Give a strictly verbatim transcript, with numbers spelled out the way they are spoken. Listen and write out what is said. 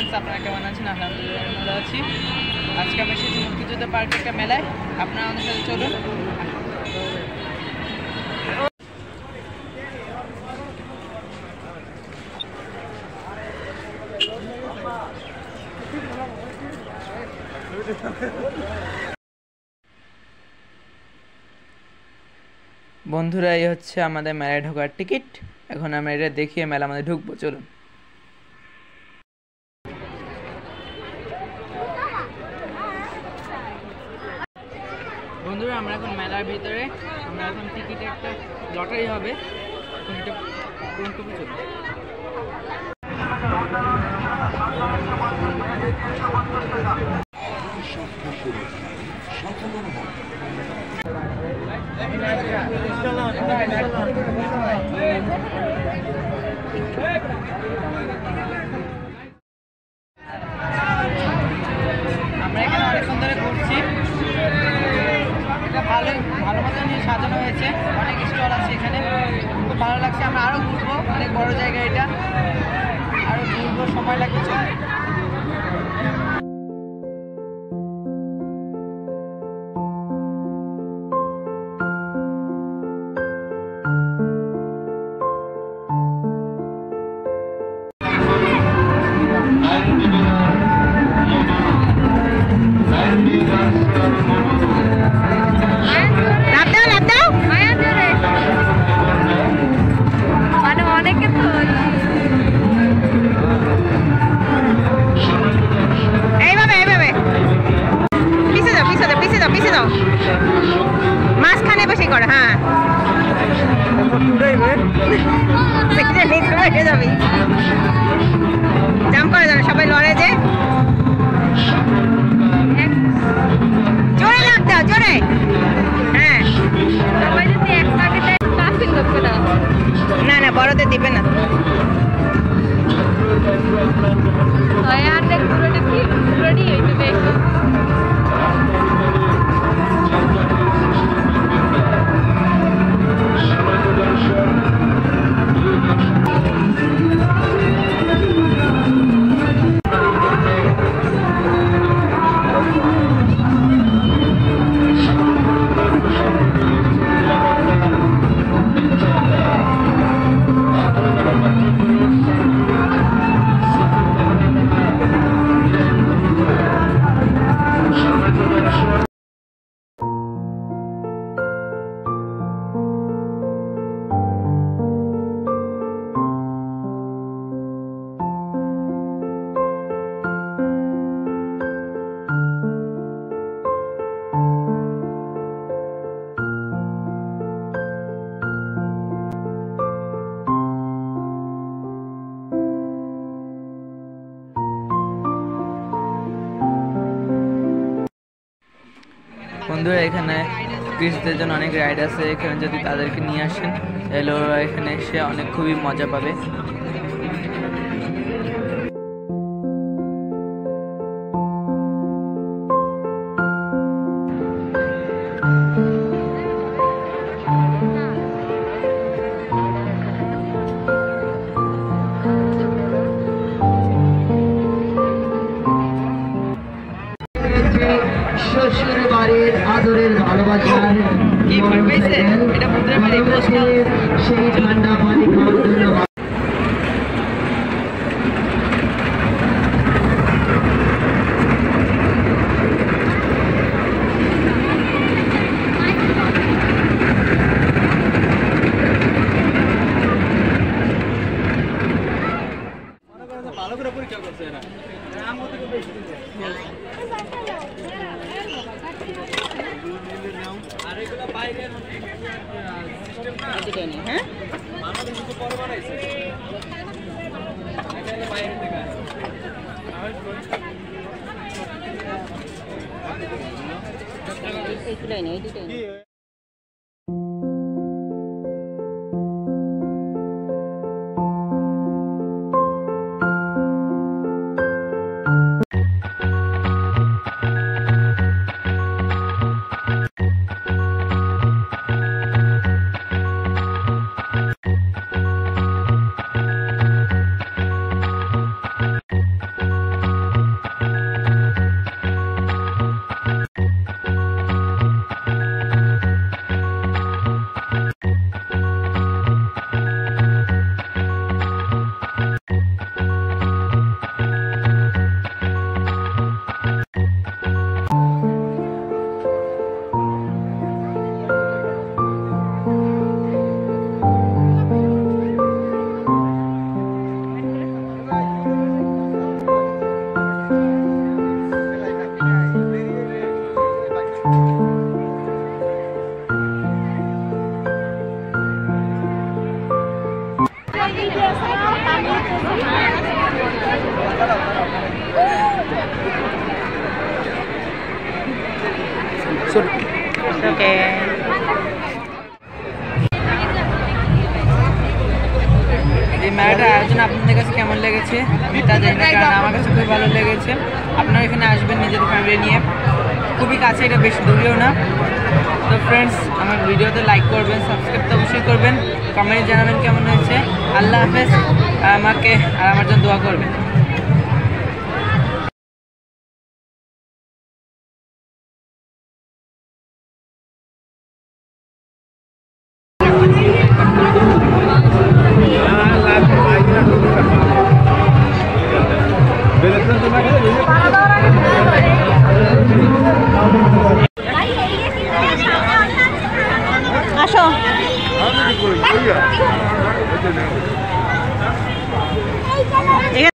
Friends, আপনারা কেমন আছেন? আলহামদুলিল্লাহ ভালো আছি। আজকে আমি এসেছি মুক্তিযোদ্ধা পার্কে একটা মেলায়, আপনারা আমাদের সাথে চলুন। বন্ধুরা, এই হচ্ছে আমাদের মেলায় ঢোকার টিকিট। এখন আমরা এটা দেখিয়ে মেলা আমাদের ঢুকবো, চলুন। বন্ধুরা, আমরা এখন মেলার ভিতরে, আমরা এখন টিকিটে একটা লটারি হবে, এখন এটা পূরণ করবো, চলুন। আমরা এখানে অনেকক্ষণ ধরে ঘুরছি। এটা ভালো ভালো মতো নিয়ে সাজানো হয়েছে, অনেক স্টল আছে এখানে, খুব ভালো লাগছে। আমরা আরও ঘুরবো, অনেক বড় জায়গা এটা, আরও ঘুরবো, সময় লাগবে, চলবে। মাঝখানে বসে করে, হ্যাঁ জাম্প করে যাবে, সবাই লড়ে যে, জোরে লাগ দাও, জোরে, হ্যাঁ। না না, বড়দের দিবে না। বন্ধুরা, এখানে কিডসদের জন্য অনেক রাইড আছে, এখানে যদি তাদেরকে নিয়ে আসেন তাহলে ওরা এখানে এসে অনেক খুবই মজা পাবে। শ্বশুর বাড়ির আদরের ভালোবাসার সেই ঠান্ডা পানি খাওয়ার জন্য ভালো করে পরীক্ষা করছে এরা। আর এগুলো বাইরের সিস্টেম না, হ্যাঁ আমাদের কিছু বড় বানাইছে, এখানে বাইরে থেকে এইগুলাই না, এইটাই না। ওকে এই মেলাটার আয়োজন আপনাদের কাছে কেমন লেগেছে আমি তা জানি না, কারণ আমার কাছে খুবই ভালো লেগেছে। আপনারা এখানে আসবেন নিজেদের ফ্যামিলি নিয়ে, খুবই কাছে, এটা বেশি দূরেও না। তো ফ্রেন্ডস, আমার ভিডিওতে লাইক করবেন, সাবস্ক্রাইব তো অবশ্যই করবেন, কমেন্টে জানাবেন কেমন হয়েছে। আল্লাহ হাফেজ, আমাকে আর আমার জন্য দোয়া করবেন।